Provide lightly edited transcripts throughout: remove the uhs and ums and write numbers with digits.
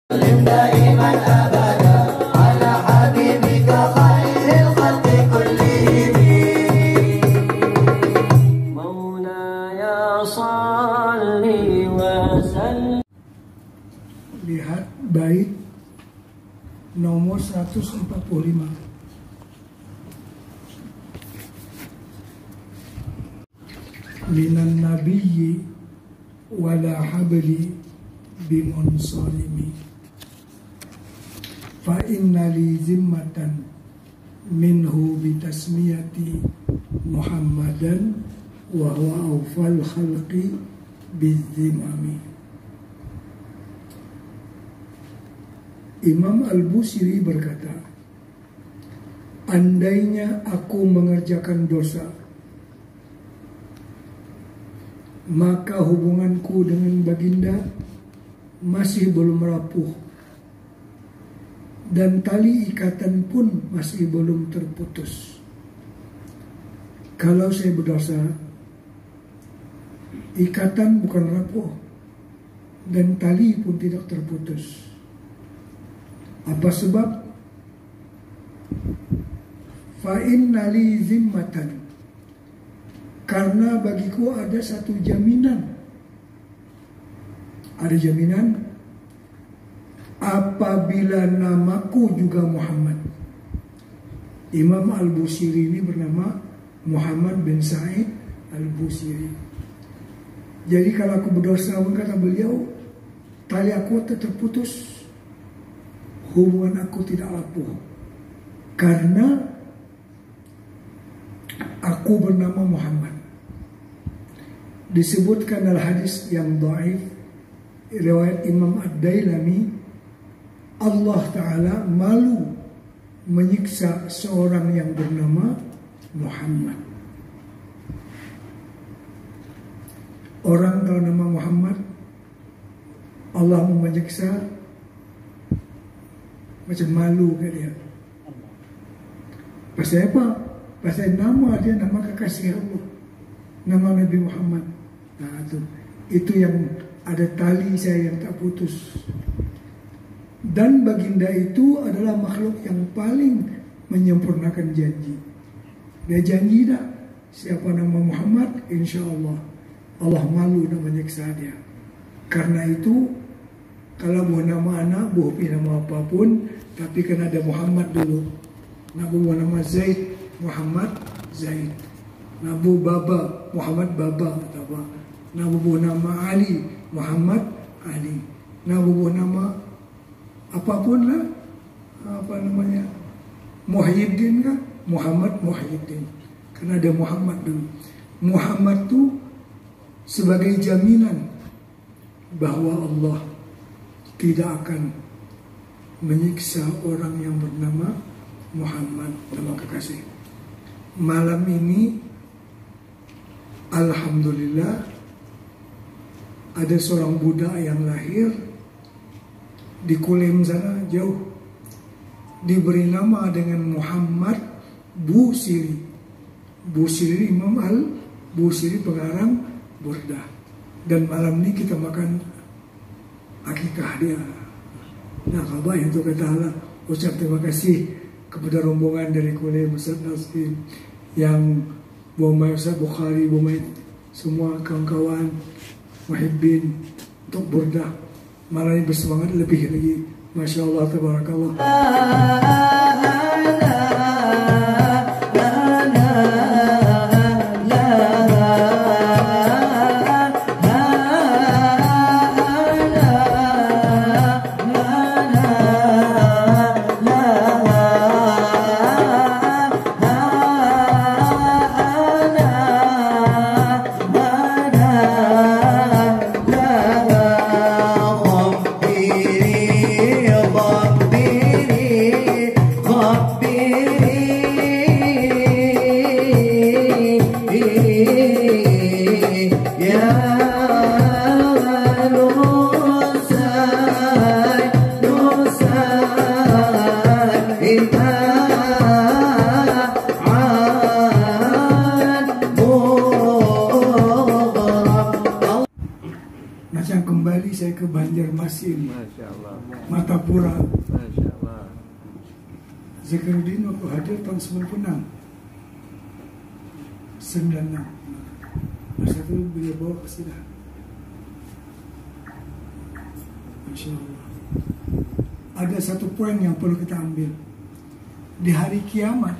دائما أبدا على حبيبك خير الخلق كلهم مولاي صل وسلم. Lihat bait nomor 145. Minan nabiyyi wala habli bimunsalimi fa inna li zimmatan minhu bitasmiyati Muhammadan wa huwa awfal khalqi bizzimami. Imam Al-Busiri berkata, andainya aku mengerjakan dosa, maka hubunganku dengan baginda masih belum rapuh, dan tali ikatan pun masih belum terputus. Kalau saya berdosa, ikatan bukan rapuh, dan tali pun tidak terputus. Apa sebab? Fa inna li zimmatan, karena bagiku ada satu jaminan. Ada jaminan apabila namaku juga Muhammad. Imam Al-Busiri ini bernama Muhammad bin Sa'id Al-Busiri. Jadi kalau aku berdosa, kata beliau, tali aku tetap putus, hubungan aku tidak rapuh, karena aku bernama Muhammad. Disebutkan dalam hadis yang dhaif riwayat Imam Ad-Dailami, Allah Ta'ala malu menyiksa seorang yang bernama Muhammad. Orang kalau nama Muhammad Allah menyiksa, macam malu ke dia. Pasal apa? Pasal nama dia nama kekasih Allah, nama Nabi Muhammad. Nah, itu yang ada tali saya yang tak putus. Dan baginda itu adalah makhluk yang paling menyempurnakan janji. Dia janji tak, siapa nama Muhammad, insya Allah Allah malu nak menyiksa dia. Karena itu, kalau buah nama anak, buah nama apapun, tapi kan ada Muhammad dulu. Nabu nama Zaid, Muhammad Zaid. Nabu Baba, Muhammad Baba. Nabu nama Ali, Muhammad Ali. Nabu nama apapun lah, apa namanya, Muhyiddin kan, Muhammad Muhyiddin. Karena ada Muhammad dulu. Muhammad tu sebagai jaminan bahwa Allah tidak akan menyiksa orang yang bernama Muhammad, nama kekasih. Malam ini alhamdulillah ada seorang budak yang lahir di Kulem sana jauh, diberi nama dengan Muhammad Busiri. Busiri Imam Al-Busiri pengarang Burdah. Dan malam ini kita makan akikah dia. Nah, kabar yang tu kata Allah, ucap terima kasih kepada rombongan dari Kulem, Ustaz Nasir, yang Bomai Ustaz Bukhari, Bomai semua kawan-kawan muhibbin untuk Burdah. Malam ini bersemangat lebih lagi. Masya Allah, tabarakallah. Macam kembali saya ke Banjarmasin, Masya Allah. Martapura. Masya Allah. Zakaruddin waktu hadir tahun 96. Masa itu beliau bawa ke sini. Masya Allah. Ada satu poin yang perlu kita ambil. Di hari kiamat,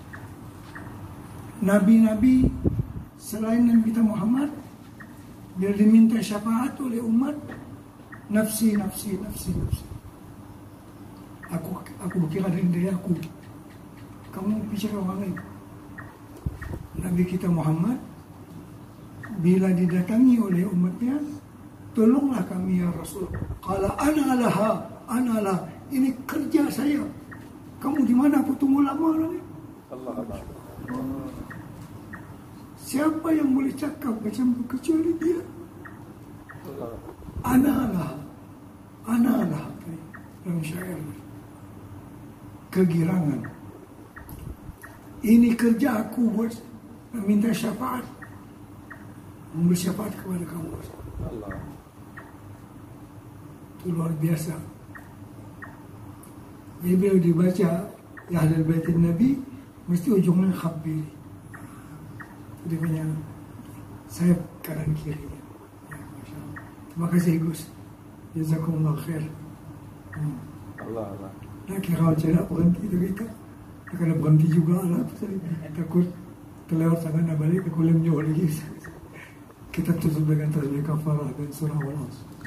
nabi-nabi selain Nabi kita Muhammad, bila diminta syafaat oleh umat, nafsi, nafsi, nafsi, nafsi. Aku berkira diri aku. Kamu bicara orang lain. Nabi kita Muhammad, bila didatangi oleh umatnya, tolonglah kami ya Rasul. Qala ana lah. Ini kerja saya. Kamu di mana? Aku tunggu lama lagi. Allah Allah. Siapa yang boleh cakap macam itu kecuali dia? Ana lah. Dalam syair. Kegirangan. Ini kerja aku buat meminta syafaat. Memberi syafaat kepada kamu. Allah. Itu luar biasa. Jadi bila dibaca Ya Ahlul Baitin Nabi, mesti ujungnya khabir. Dia punya sayap kanan kiri. Ya, Masya Allah. Terima kasih Gus. Jazakumullah khair. Allah Allah. Nah, kira macam nak berhenti tu kita. Dia kena berhenti juga lah. Takut terlewat sana nak balik, aku lem nyawa lagi. Kita tutup dengan tasbih kafarah dan surah Al-As.